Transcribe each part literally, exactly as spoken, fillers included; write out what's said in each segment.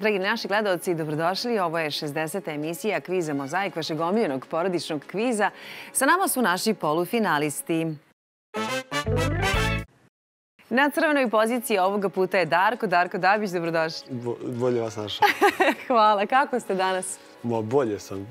Dragi naši gledalci, dobrodošli. Ovo je šesdeseta emisija Kviza Mozaik, vašeg omiljenog porodičnog kviza. Sa nama su naši polufinalisti. Na crvenoj poziciji ovoga puta je Darko. Darko Dabić, dobrodošli. Bolje vas našao. Hvala. Kako ste danas? Bolje sam.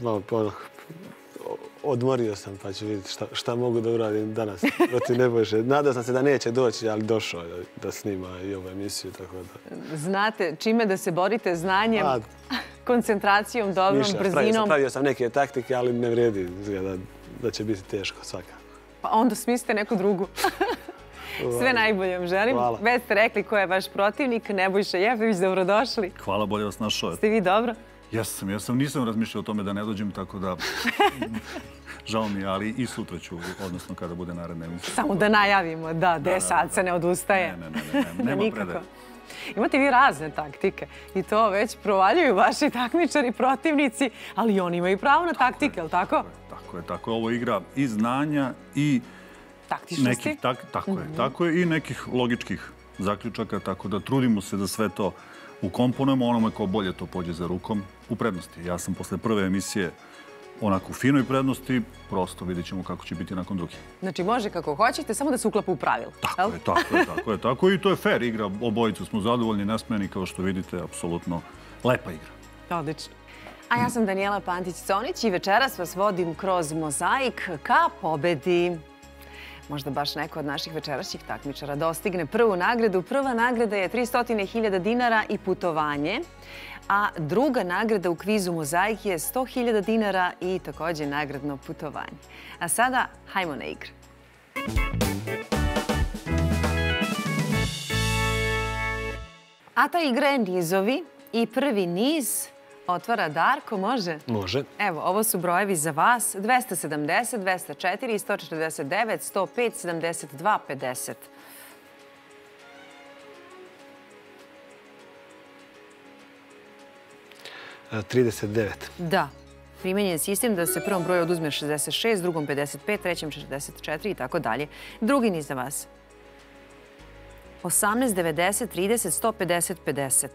Odmorio sam, pa ću vidjeti šta mogu da uradim danas protiv Nebojše. Nadao sam se da neće doći, ali došao je da snima i ovu emisiju. Znate čime da se borite? Znanjem, koncentracijom, dobrom, brzinom? Pravio sam neke taktike, ali ne vrijedi da će biti teško svakako. Pa onda smislite neku drugu. Sve najbolje vam želim. Već ste rekli ko je vaš protivnik, Nebojša Jeftović, dobrodošli. Hvala, bolje vas našao. Ste vi dobro? Jesam, jesam. Nisam razmišljao o tome da ne dođem, tako da žao mi je, ali i sutra ću, odnosno kada bude naredna emisija. Samo da najavimo, da, de sad se ne odustaje. Ne, ne, ne, nema predaje. Imate vi razne taktike i to već provaljuju vaši takmičari, protivnici, ali oni imaju pravo na taktike, je li tako? Tako je, tako je. Ovo igra i znanja i taktičnosti. Tako je, tako je, i nekih logičkih zaključaka, tako da trudimo se da sve to ukomponujemo onome ko bolje to pođe za rukom u prednosti. Ja sam posle prve emisije onako u finoj prednosti, prosto vidjet ćemo kako će biti nakon druge. Znači može kako hoćete, samo da se uklapa u pravilo. Tako je, tako je, tako je, tako i to je fair igra. Obojicu smo zadovoljni, nesmeni, kao što vidite, apsolutno lepa igra. Odlično. A ja sam Danijela Pantić-Conić i večeras vas vodim kroz mozaik ka pobedi. Možda baš neko od naših večerašnjih takmičara dostigne prvu nagradu. Prva nagrada je tristo hiljada dinara i putovanje, a druga nagrada u kvizu Mozaik je sto hiljada dinara i također nagradno putovanje. A sada, hajmo na igru. A ta igra je nizovi i prvi niz otvara Darko, može? Može. Evo, ovo su brojevi za vas. dvesta sedamdeset, dvesta četiri, sto četrdeset devet, sto pet, sedamdeset dva, pedeset. trideset devet. Da. Primenjen je sistem da se prvom broju oduzme šezdeset šest, drugom pedeset pet, trećem četrdeset četiri i tako dalje. Drugi niz za vas. osamnaest, devedeset, trideset, sto pedeset, pedeset.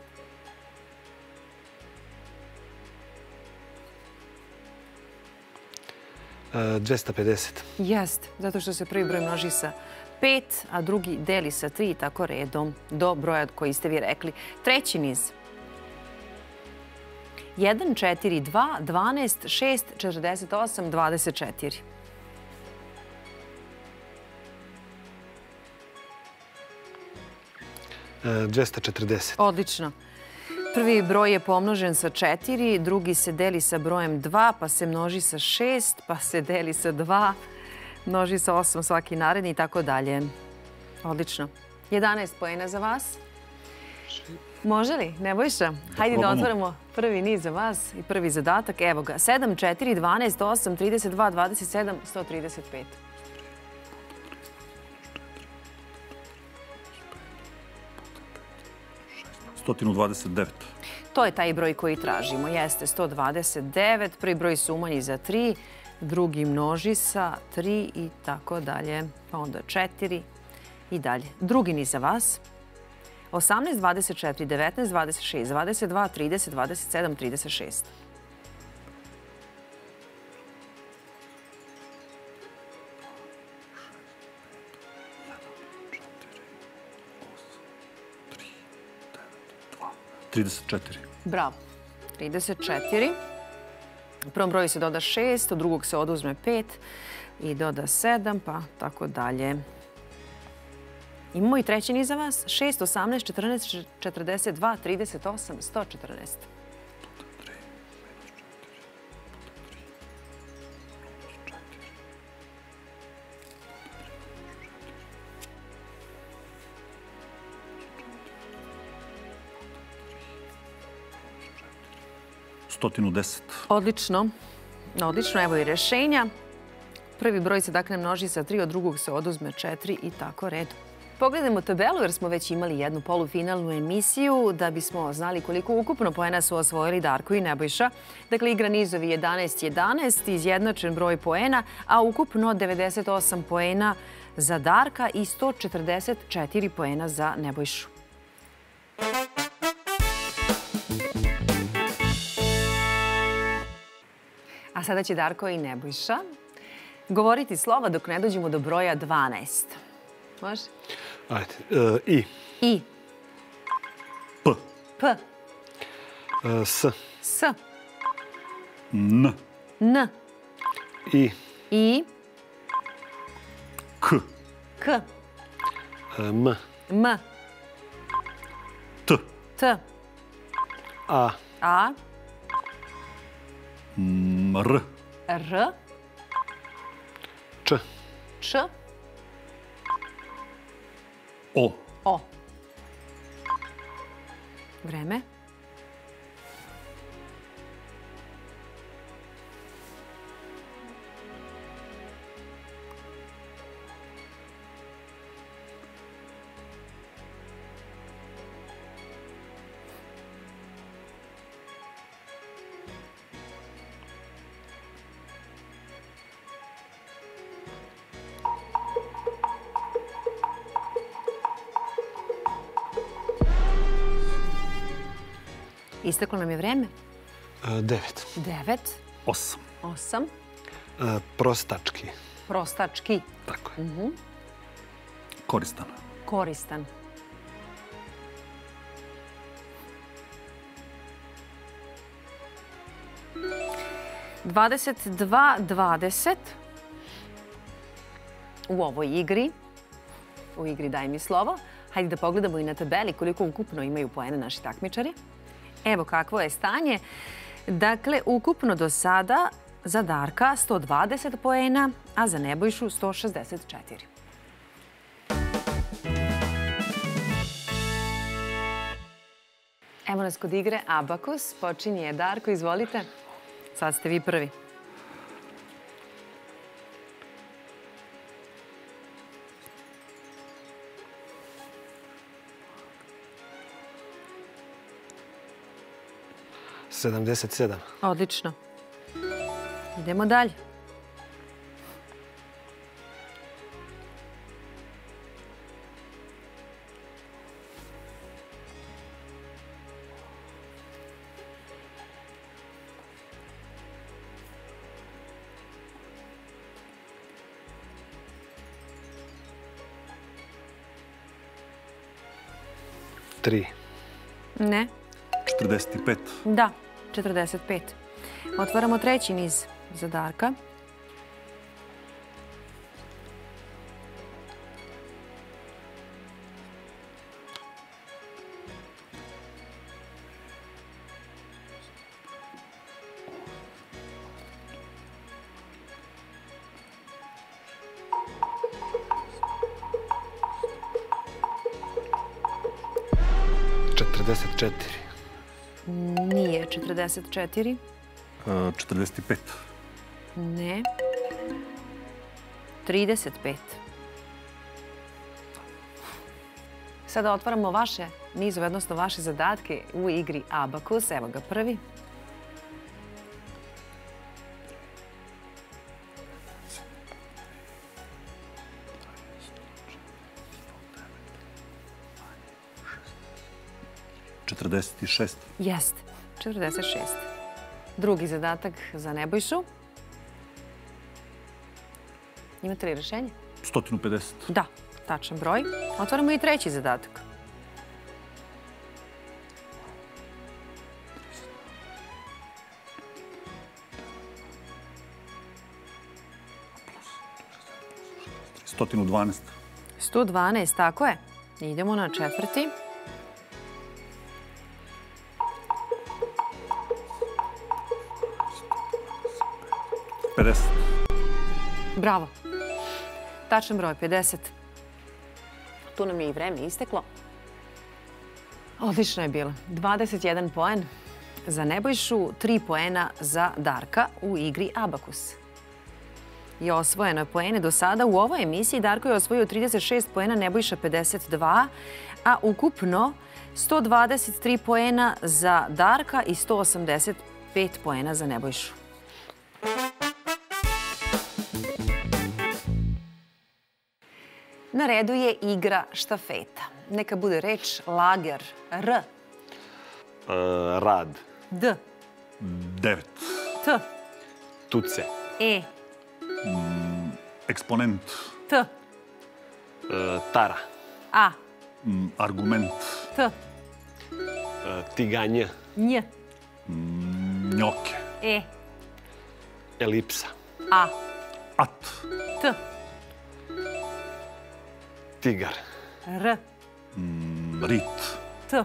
dvesta pedeset. Jeste, zato što se prvi broj množi sa pet, a drugi deli sa tri i tako redom do broja koji ste vi rekli. Treći niz. jedan, četiri, dva, dvanaest, šest, četrdeset osam, dvadeset četiri. dvesta četrdeset. Odlično. Prvi broj je pomnožen sa četiri, drugi se deli sa brojem dva, pa se množi sa šest, pa se deli sa dva, množi sa osam svaki naredni i tako dalje. Odlično. jedanaest poena za vas. Može li? Nebojša? Hajde da otvorimo prvi niz za vas i prvi zadatak. Evo ga. sedam, četiri, dvanaest, osam, trideset dva, dvadeset sedam, sto trideset pet. sto dvadeset devet. To je taj broj koji tražimo. Jeste sto dvadeset devet. Prvi broj se umanji za tri, drugi množi sa tri i tako dalje. Pa onda četiri i dalje. Drugi niz za vas. osamnaest, dvadeset četiri, devetnaest, dvadeset šest, dvadeset dva, trideset, dvadeset sedam, trideset šest. trideset četiri. Bravo. trideset četiri. U prvom broju se doda šest, od drugog se oduzme pet i doda sedam, pa tako dalje. Imamo i treći niz za vas. šest, osamnaest, četrnaest, četrdeset dva, trideset osam, sto četrnaest. sto deset. Odlično. Odlično. Evo i rešenja. Prvi broj se dakle množi sa tri, od drugog se oduzme četiri i tako redom. Pogledajmo tabelu jer smo već imali jednu polufinalnu emisiju da bismo znali koliko ukupno poena su osvojili Darko i Nebojša. Dakle, igra nizovi jedanaest jedanaest, izjednačen broj poena, a ukupno devedeset osam poena za Darka i sto četrdeset četiri poena za Nebojšu. A sada će Darko i Nebojša govoriti slova dok ne dođemo do broja dvanaest. Može? Ajde. E, I. I. P. P. E, S. S. N. N. I. I. K. K. E, M. M. T. T. A. A. M, R. R. Č. Č. O. O. Vreme. Isteklo nam je vreme. E, devet. Devet. Osam. Osam. E, prostački. Prostački. Tako je. Koristan. Koristan. dvadeset dva dvadeset. U ovoj igri, u igri Daj mi slovo, hajde da pogledamo i na tabeli koliko ukupno imaju poena naši takmičari. Evo kakvo je stanje. Dakle, ukupno do sada za Darka sto dvadeset poena, a za Nebojšu sto šezdeset četiri. Evo nas kod igre Abakus. Počinje Darko, izvolite. Sad ste vi prvi. sedamdeset sedam. Odlično. Idemo dalje. Tri. Ne. četrdeset pet. Da, četrdeset pet. Otvaramo treći niz za Darka. četrdeset četiri. Nije četrdeset četiri. četrdeset pet. Ne. trideset pet. Sada otvaramo vaše nizove, odnosno vaše zadatke u igri Abakus. Evo ga prvi. četrdeset šest. Jeste, četrdeset šest. Drugi zadatak za Nebojšu. Ima tri rešenja? sto pedeset. Da, tačan broj. Otvaramo i treći zadatak. sto dvanaest. sto dvanaest, tako je. Idemo na četvrti. pedeset. Bravo. Tačan broj, pedeset. Tu nam je i vreme isteklo. Odlično je bilo. dvadeset jedan poen za Nebojšu, tri poena za Darka u igri Abakus. I osvojeno je poene do sada. U ovoj emisiji Darko je osvojio trideset šest poena, Nebojša pedeset dva, a ukupno sto dvadeset tri poena za Darka i sto osamdeset pet poena za Nebojšu. Na redu je igra štafeta. Neka bude reč lager. R. E, rad. D. devet. T. Tuce. E. Eksponent. T. Tara. A. Argument. T. Tiganje. Nj. Njoke. E. Elipsa. A. At. T. Tigar. R. Rit. T.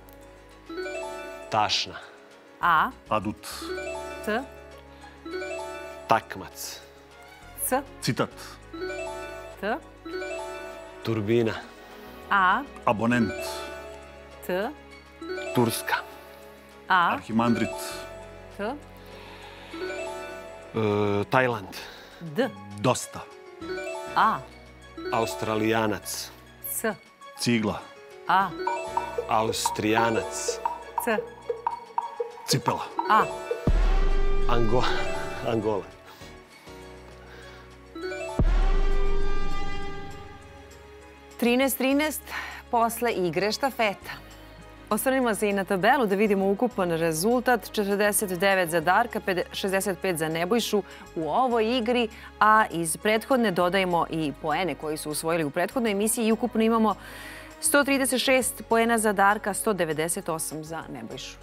Tašna. A. Adut. T. Takmac. C. Citat. T. Turbina. A. Abonent. T. Turska. A. Arhimandrit. T. Tajland. D. Dosta. A. Australijanac. C. Cigla. A. Austrijanac. C. Cipela. A. Ango... Angola. trinaest trinaest posle igre štafeta. Osvrnimo se i na tabelu da vidimo ukupan rezultat. četrdeset devet za Darka, šezdeset pet za Nebojšu u ovoj igri, a iz prethodne dodajemo i poene koji su usvojili u prethodnoj emisiji i ukupno imamo sto trideset šest poena za Darka, sto devedeset osam za Nebojšu.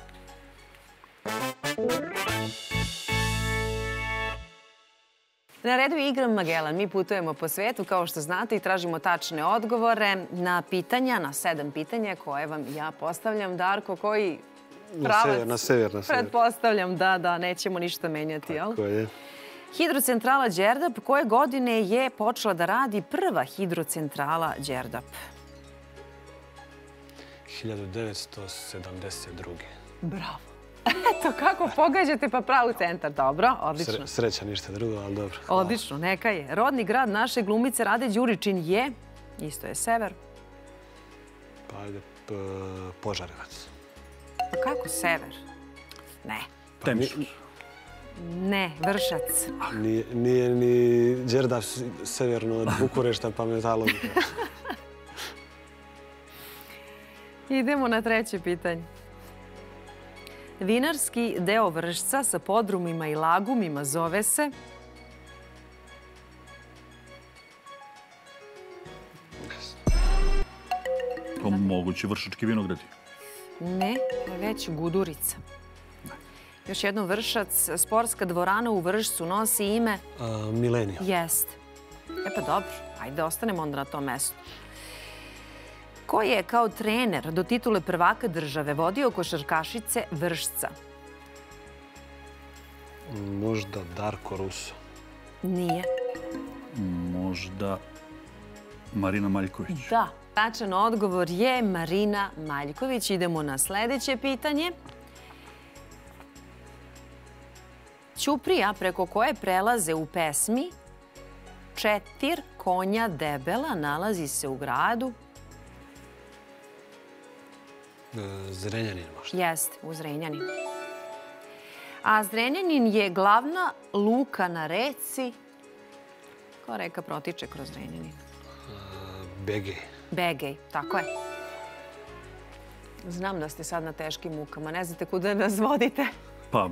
Na redu je igra Magellan. Mi putujemo po svetu, kao što znate, i tražimo tačne odgovore na pitanja, na sedam pitanja koje vam ja postavljam. Darko, koji pravac? Na sever, na sever. Pretpostavljam da, da, nećemo ništa menjati, jel? Tako je. Hidrocentrala Đerdap, koje godine je počela da radi prva hidrocentrala Đerdap? hiljadu devetsto sedamdeset druge. Bravo. Eto, kako pogađate, pa pravi centar. Dobro, odlično. Sreća, ništa drugo, ali dobro. Odlično, neka je. Rodni grad naše glumice Rade Đuričin je, isto je sever. Pa ajde, Požarevac. Pa kako sever? Ne. Temišvar. Ne, Vršac. Nije ni Đerdap severno od Bukurešta, pa me zalo. Idemo na treće pitanje. Vinarski deo Vršca sa podrumima i lagumima zove se... To mogući Vršački vinogradi. Ne, već Gudurica. Još jednom Vršac, sportska dvorana u Vršcu nosi ime... Milenijum. Jest. E pa dobro, ajde ostanemo onda na tom mestu. Ko je kao trener do titule prvaka države vodio košarkašice Vršca? Možda Darko Ruso. Nije. Možda Marina Maljković. Da. Tačan odgovor je Marina Maljković. Idemo na sljedeće pitanje. Ćuprija preko koje prelaze u pesmi Četir konja debela nalazi se u gradu. Zrenjanin možda. Jeste, u Zrenjaninu. A Zrenjanin je glavna luka na reci. Koja reka protiče kroz Zrenjanin? Begej. Begej, tako je. Znam da ste sad na teškim mukama. Ne znate kuda nas vodite. Pa,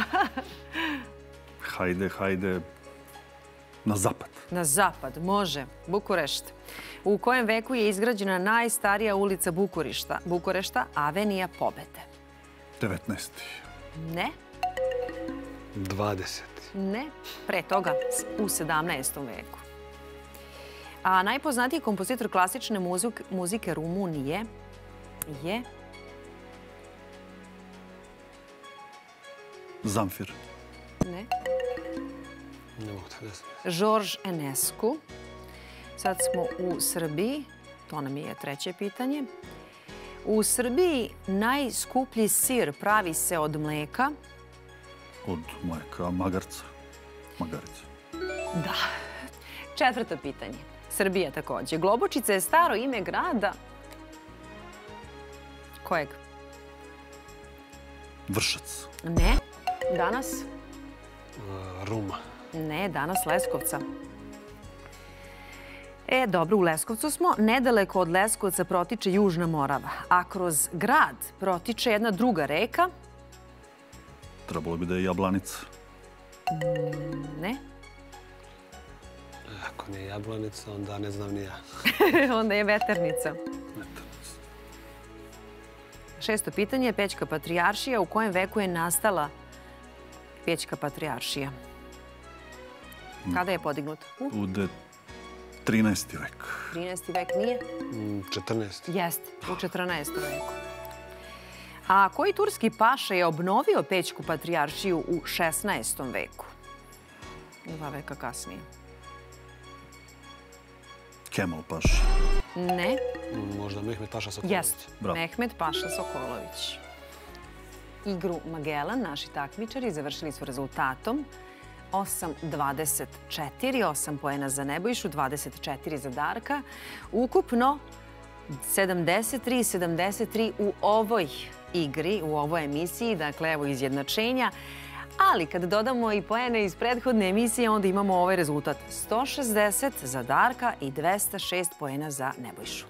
hajde, hajde, na zapad. Na zapad, može. Bukurešt. U kojem veku je izgrađena najstarija ulica Bukurišta? Bukurešta, Avenija Pobede. devetnaesti. Ne. dvadeseti. Ne. Pre toga, u sedamnaestom veku. A najpoznatiji kompozitor klasične muzike Rumunije je... Zamfir. Ne. Ne mogu da znam. Žorž Enescu. Sad smo u Srbiji. To nam je treće pitanje. U Srbiji najskuplji sir pravi se od mleka. Od mleka magarca. Magarica. Da. Četvrto pitanje. Srbija također. Globočica je staro ime grada. Kojeg? Vršac. Ne. Danas? Ruma. Ne, danas Leskovca. E, dobro, u Leskovcu smo. Nedaleko od Leskovca protiče Južna Morava, a kroz grad protiče jedna druga reka. Trebalo bi da je Jablanica. Ne. Ako nije jablanica, onda ne znam ni ja. Onda je veternica. Šesto pitanje, Pećka patrijaršija. U kojem veku je nastala Pećka patrijaršija? Kada je podignuta? U trinaesti vek. trinaesti vek nije? četrnaesti. Jeste, u četrnaestom veku. A koji turski paša je obnovio Pećku patrijaršiju u šesnaestom veku? Dva veka kasnije. Kemal paša. Ne. Možda Mehmet paša Sokolović. Jeste, Mehmet paša Sokolović. Igru Magellan naši takmičari završili su rezultatom osam dvadeset četiri, osam poena za Nebojšu, dvadeset četiri za Darka. Ukupno sedamdeset tri sedamdeset tri u ovoj igri, u ovoj emisiji, dakle evo izjednačenja. Ali kad dodamo i poene iz prethodne emisije, onda imamo ovaj rezultat. sto šezdeset za Darka i dvesta šest poena za Nebojšu.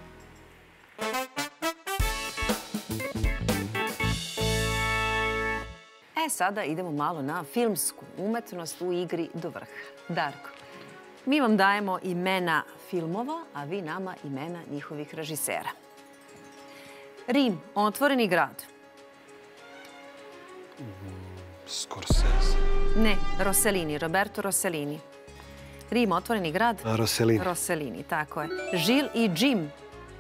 E, sada idemo malo na filmsku umetnost u igri do vrha. Darko, mi vam dajemo imena filmova, a vi nama imena njihovih režisera. Rim, otvoreni grad. Scorsese. Ne, Rossellini, Roberto Rossellini. Rim, otvoreni grad. Rossellini. Rossellini, tako je. Gilles i Jim.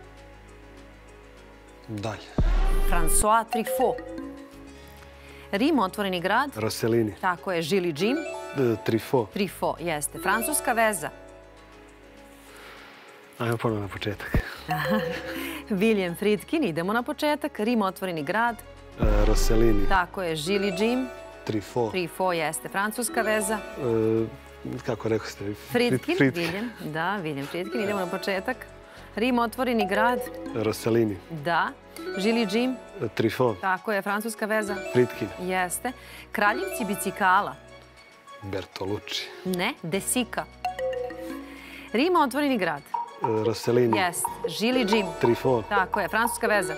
Dalje. François Truffaut. Rim, otvoreni grad. Rossellini. Tako je, Gilles i Jim. Truffaut. Truffaut, jeste. Francuska veza. Ajmo ponovno na početak. William Friedkin, idemo na početak. Rim, otvoreni grad. Rossellini. Tako je, Gilles i Jim. Truffaut. Truffaut, jeste. Francuska veza. Kako rekao ste? Friedkin, William. Da, William Friedkin, idemo na početak. Rim, otvoreni grad. Rossellini. Da. Gilles i Jim. Truffaut. Tako je, francuska veza. Friedkin. Jeste. Kraljevci bicikala. Bertolucci. Ne, De Sica. Rim, otvoreni grad. Rossellini. Jeste. Gilles i Jim. Truffaut. Tako je, francuska veza.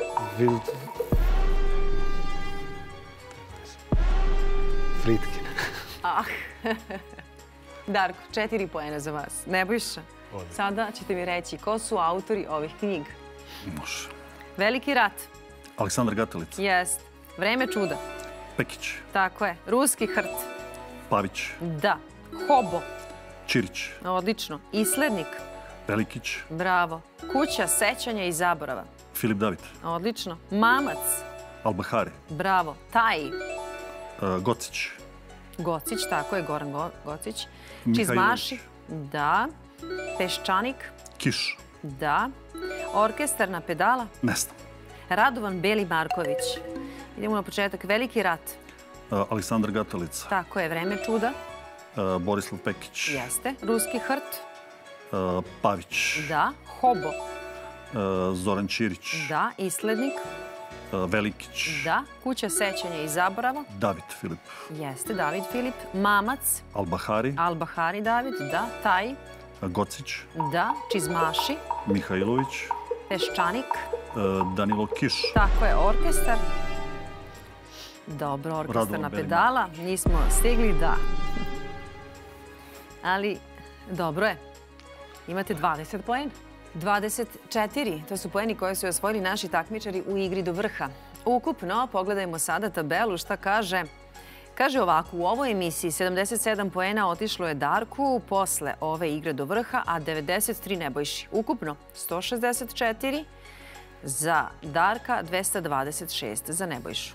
Friedkin. Ah. Darko, četiri poena za vas. Nebojša, sada ćete mi reći ko su autori ovih knjiga. Može. Veliki rat. Aleksandar Gatelica. Jest. Vreme čuda. Pekić. Tako je. Ruski hrt. Pavić. Da. Hobo. Ćirić. Odlično. Islednik. Velikić. Bravo. Kuća sećanja i zaborava. Filip David. Odlično. Mamac. Albahari. Bravo. Taj. Uh, Gocić. Gocić, tako je, Goran Go Gocić. Mihajlović. Čizmaši. Da. Peščanik. Kiš. Da. Orkestar na pedala. Ne znam. Radovan Beli Marković. Idemo na početak. Veliki rat. Uh, Aleksandar Gatelica. Tako je. Vreme čuda. Uh, Borislav Pekić. Jeste. Ruski hrt. Uh, Pavić. Da. Hobo. Uh, Zoran Ćirić. Da. Islednik. Uh, Velikić. Da. Kuća sećanja i zaborava. David Filip. Jeste. David Filip. Mamac. Albahari. Albahari David. Da. Taj. Uh, Gocić. Da. Čizmaši. Mihajlović. Peščanik. Uh, Danilo Kiš. Tako je. Orkestar. Dobro, orkestar Radovan na Beli pedala. Nismo stigli, da. Ali, dobro je. Imate dvadeset poena. dvadeset četiri. To su poeni koje su osvojili naši takmičari u igri do vrha. Ukupno, pogledajmo sada tabelu šta kaže. Kaže ovako, u ovoj emisiji sedamdeset sedam poena otišlo je Darku posle ove igre do vrha, a devedeset tri Nebojši. Ukupno sto šezdeset četiri za Darka, dvesta dvadeset šest za Nebojšu.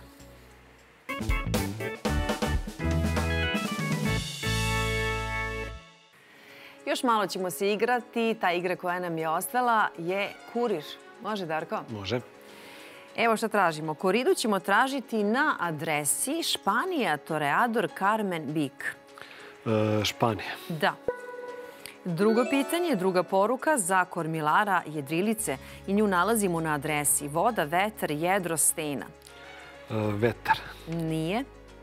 Još malo ćemo se igrati. Ta igra koja nam je ostala je kurir. Može, Darko? Može. Evo što tražimo. Koridu ćemo tražiti na adresi Španija, Toreador, Carmen, Bik. E, Španija. Da. Drugo pitanje, druga poruka za kormilara jedrilice i nju nalazimo na adresi voda, vetar, jedro, stena. E, vetar. Nije.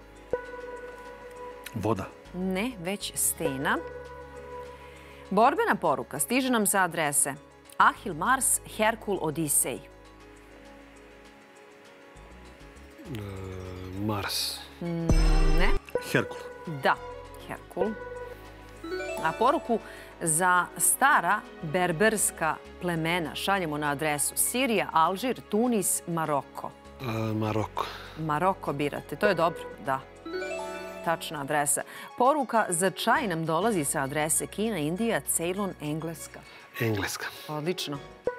Voda. Ne, već stena. Borbena poruka stiže nam sa adrese Ahil, Mars, Herkul, Odisej. E, Mars. Ne. Herkul. Da. Herkul. A poruku za stara berberska plemena šaljemo na adresu Sirija, Alžir, Tunis, Maroko. Maroko. Maroko birate, to je dobro, da. Tačna adresa. Poruka za čaj nam dolazi sa adrese Kina, Indija, Ceylon, Engleska. Engleska. Odlično.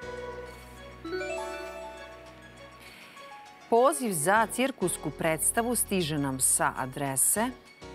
Poziv za cirkusku predstavu stiže nam sa adrese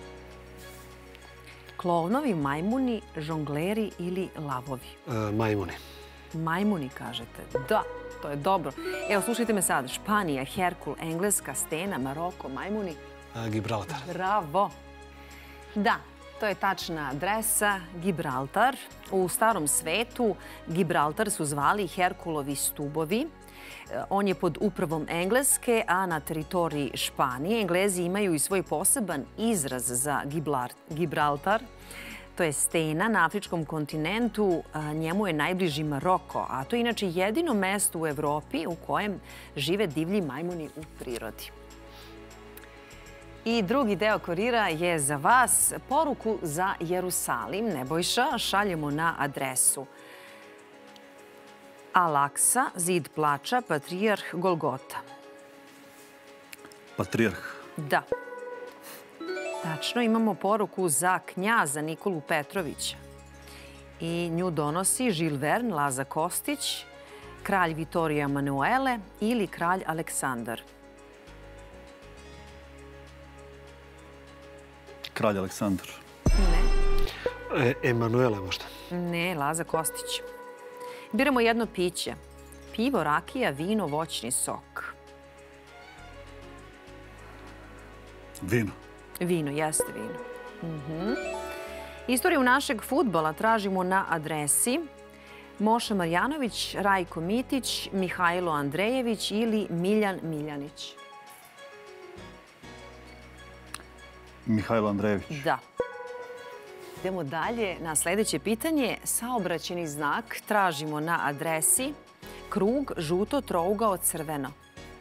klovnovi, majmuni, žongleri ili lavovi. Majmuni. Majmuni, kažete. Da, to je dobro. Evo, slušajte me sad. Španija, Herkul, Engleska, Stena, Maroko, majmuni. Gibraltar. Bravo. Da, to je tačna adresa. Gibraltar. U starom svetu Gibraltar su zvali Herkulovi stubovi. On je pod upravom Engleske, a na teritoriji Španije. Englezi imaju i svoj poseban izraz za Gibraltar. To je stena na afričkom kontinentu. Njemu je najbliži Maroko, a to je inače jedino mesto u Evropi u kojem žive divlji majmuni u prirodi. I drugi deo kurira je za vas. Poruku za Jerusalim, Nebojša, šaljemo na adresu Al-Aksa, Zid plača, Patrijarh, Golgota. Patrijarh. Da. Tačno, imamo poruku za knjaza Nikolu Petrovića. I nju donosi Žil Vern, Laza Kostić, kralj Vitorija Emanuele ili kralj Aleksandar. Kralj Aleksandar. Ne. Emanuele možda. Ne, Laza Kostić. Biramo jedno piće. Pivo, rakija, vino, voćni sok. Vino. Vino, jeste vino. Uh-huh. Istoriju našeg fudbala tražimo na adresi Moša Marjanović, Rajko Mitić, Mihajlo Andrejević ili Miljan Miljanić. Mihajlo Andrejević. Da. Idemo dalje na sljedeće pitanje. Saobraćajni znak tražimo na adresi krug, žuto, trougao, crveno.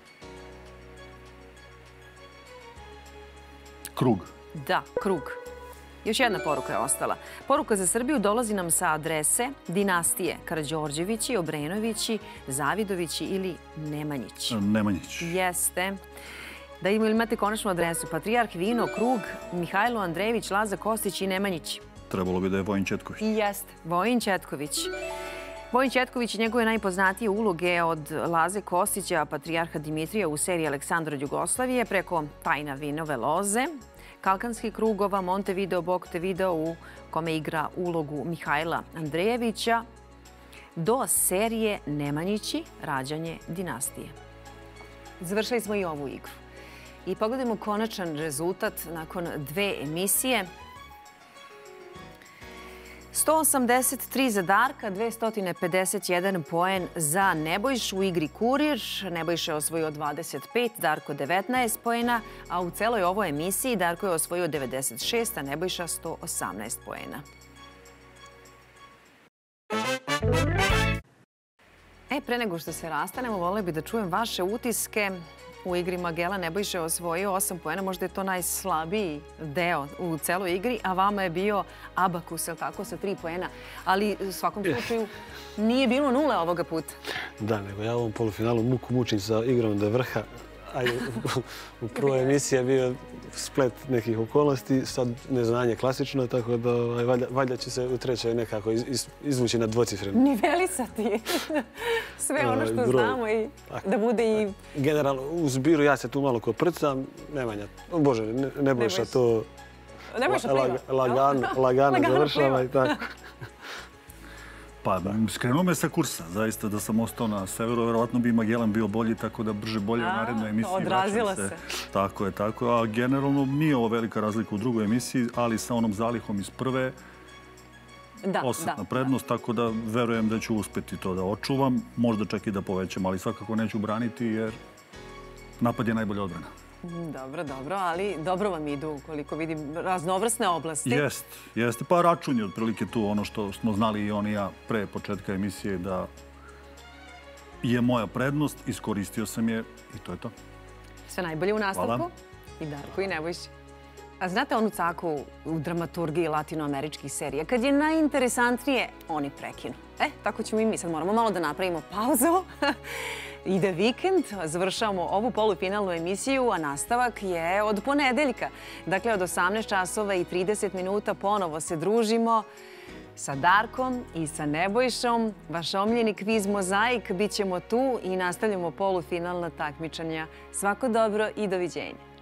Krug. Da, krug. Još jedna poruka je ostala. Poruka za Srbiju dolazi nam sa adrese dinastije Karađorđevići, Obrenovići, Zavidovići ili Nemanjić. Nemanjić. Jeste. Da imate konačnu adresu. Patrijarh, vino, krug, Mihajlo Andrejević, Laza Kostić i Nemanjić. Trebalo bi da je Vojin Četković. I jeste. Vojin Četković. Vojin Četković i njegove najpoznatije uloge od Laze Kostića, Patrijarha Dimitrija u seriji Aleksandar od Jugoslavije, preko Tajna vinove loze, Kalkanskih krugova, Montevideo, Boktevideo u kome igra ulogu Mihajla Andrejevića, do serije Nemanjići, rađanje dinastije. Završili smo i ovu igru. I pogledajmo konačan rezultat nakon dve emisije. sto osamdeset tri za Darka, dvesta pedeset jedan poen za Nebojšu u igri Kurir. Nebojša je osvojio dvadeset pet, Darko devetnaest poena, a u celoj ovoj emisiji Darko je osvojio devedeset šest, a Nebojša sto osamnaest poena. E, pre nego što se rastanemo, volila bih da čujem vaše utiske. U igri Magela Nebojša je osvojio osam poena, možda je to najslabiji deo u celoj igri, a vama je bio Abakus, je li tako, sa tri poena. Ali u svakom slučaju nije bilo nule ovoga puta. Da, nego ja u ovom polufinalu muku mučim sa igrom do vrha, a u prvoj emisiji je bio splet nekih okolnosti, sad neznanje klasično, tako da valjda će se u trećoj nekako izvući na dvocifren. Nivelisati sve ono što znamo i da bude i... Generalno, u zbiru ja se tu malo koprcam, Nemanja, Bože, Nebojša to lagano završava i tako. Pa, skrenuo me sa kursa, zaista da sam ostao na severu, verovatno bi Magellan bio bolji, tako da brže bolje u narednoj emisiji. Odrazila se. Tako je, tako. A generalno nije ovo velika razlika u drugoj emisiji, ali sa onom zalihom iz prve osetna prednost, tako da verujem da ću uspeti to da očuvam, možda čak i da povećam, ali svakako neću braniti jer napad je najbolja odbrana. Dobro, dobro, ali dobro vam idu, koliko vidim, raznovrsne oblasti. Jeste, jeste. Pa račun je otprilike tu ono što smo znali i on i ja pre početka emisije da je moja prednost, iskoristio sam je i to je to. Sve najbolje u nastavku. I Darko i Nebojši. A znate onu caku u dramaturgiji latinoameričkih serija? Kad je najinteresantnije, oni prekinu. E, tako ćemo i mi. Sad moramo malo da napravimo pauzu. Ide vikend, završavamo ovu polufinalnu emisiju, a nastavak je od ponedeljka. Dakle, od osamnaest časova i trideset minuta ponovo se družimo sa Darkom i sa Nebojšom. Vaš omiljeni kviz Mozaik, bit ćemo tu i nastavljamo polufinalna takmičenja. Svako dobro i doviđenja.